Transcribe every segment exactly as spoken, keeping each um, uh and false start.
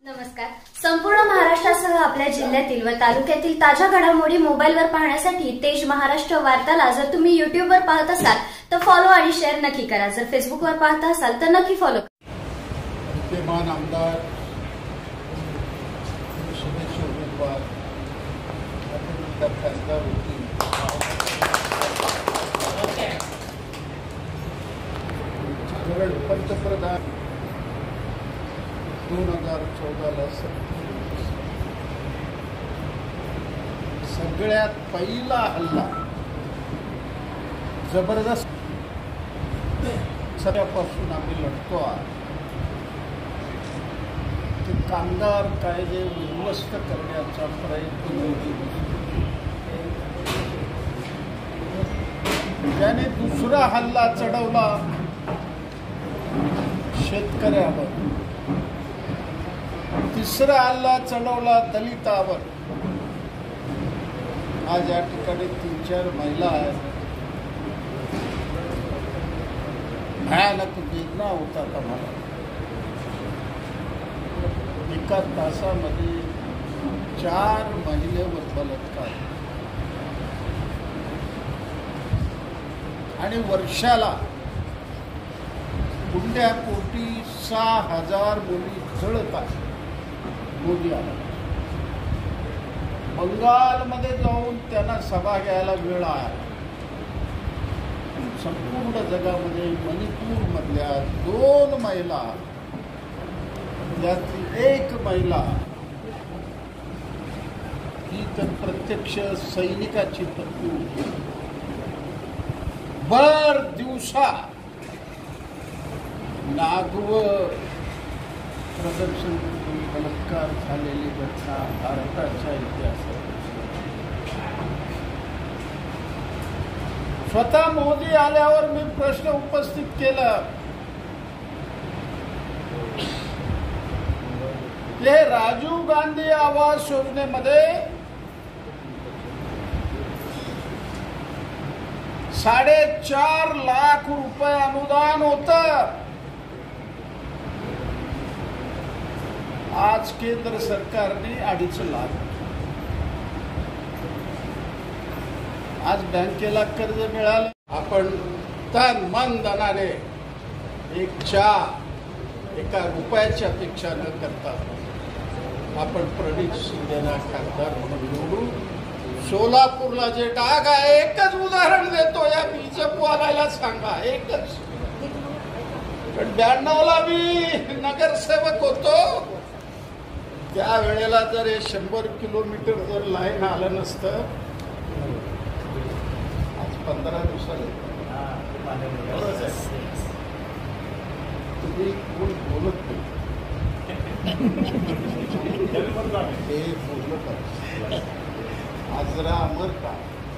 नमस्कार. संपूर्ण महाराष्ट्रासह आपल्या जिल्ह्यातील व तालुक्यातील ताज्या घडामोडी मोबाईलवर पाहण्यासाठी तेज महाराष्ट्र वार्ताला जर तुम्ही युट्यूबवर पाहत असाल तर फॉलो आणि शेअर नक्की करा. जर फेसबुकवर पाहत असाल तर नक्की फॉलो करा. विद्यमान आमदार सदस्य उमेदवार खासदार होती पंतप्रधान दोन हजार चौदाला सगळ्यात पहिला हल्ला जबरदस्त सगळ्यापासून आम्ही लढतो आहोत. ते कामगार कायदे उद्ध्वस्त करण्याचा प्रयत्न मोदी त्याने दुसरा हल्ला चढवला शेतकऱ्यावर, तिसरा हल्ला चढवला दलितावर. आज या ठिकाणी तीन चार महिला आहेत. भयानक वेदना होतात आम्हाला. एका तासामध्ये चार महिलेवर बलात्कार आणि वर्षाला गुंड्यापोटी सहा हजार मुली जळतात. मोदी आला बंगालमध्ये जाऊन त्यांना सभा घ्यायला वेळ आहे. संपूर्ण जगामध्ये मणिपूरमधल्या दोन महिला त्यातली एक महिला ही तर प्रत्यक्ष सैनिकाची पत्नी होती. भर दिवसा नागव प्रदर्शन बलात्कार झालेली घटना भारताच्या इतिहासात. स्वतः मोदी आल्यावर मी प्रश्न उपस्थित केला. हे राजीव गांधी आवास योजनेमध्ये साडेचार लाख रुपये अनुदान होतं. आज केंद्र सरकारने अडीच लाख. आज बँकेला कर्ज मिळालं. आपण तन मन धनाने एक चहा एका रुपयाची अपेक्षा न करता आपण प्रणित शिंदेला खासदार म्हणून निवडू. सोलापूरला जे डाग आहे, एकच उदाहरण देतो, या बीजेपीवाल्याला सांगा एकच. पण ब्याण्णवला मी नगरसेवक होतो. त्या वेळेला जर हे शंभर किलोमीटर जर लाईन आलं नसतं, आज पंधरा दिवसाला तुम्ही कोण बोलत नाही. हे बोलत आज जरा अमर का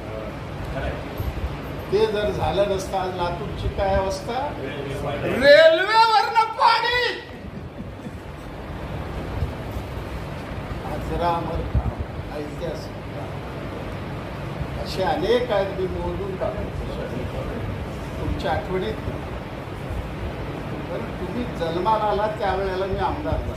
ते जर झालं नसतं, आज लातूरची काय अवस्था. रेल्वेवरनं पाणी जरा अमर का ऐतिहासिक असे अनेक आहेत. मी मोजून टाकतो तुमच्या आठवणीत. पण तुम्ही जन्माला आला त्यावेळेला मी आमदार झालो.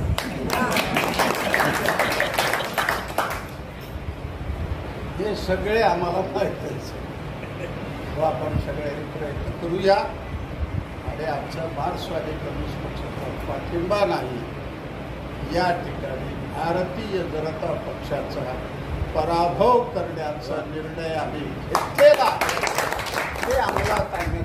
हे सगळे आम्हाला माहितीच. आपण सगळे प्रयत्न करूया आणि आमचा मार्क्सवादी कम्युनिस्ट पक्षाचा पाठिंबा नाही. या ठिकाणी भारतीय जनता पक्षाचा पराभव करण्याचा निर्णय आम्ही घेतलेला हे आम्हाला